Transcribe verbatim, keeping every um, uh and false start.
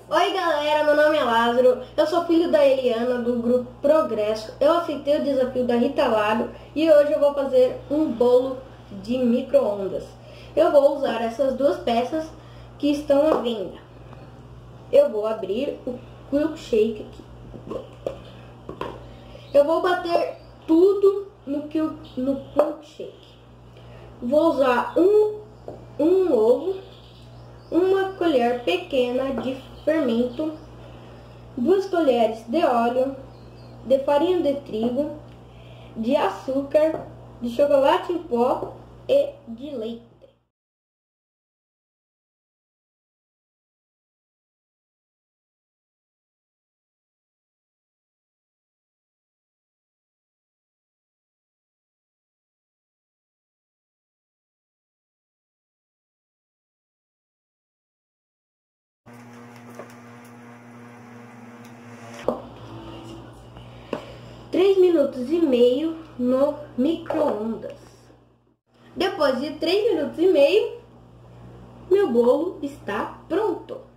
Oi galera, meu nome é Lázaro, eu sou filho da Eliana do grupo Progresso. Eu aceitei o desafio da Rita Lago e hoje eu vou fazer um bolo de micro-ondas. Eu vou usar essas duas peças que estão à venda. Eu vou abrir o milkshake aqui. Eu vou bater tudo no, que, no milkshake. Vou usar um, um ovo, uma colher pequena de fermento, duas colheres de óleo, de farinha de trigo, de açúcar, de chocolate em pó e de leite. três minutos e meio no micro-ondas. Depois de três minutos e meio, meu bolo está pronto.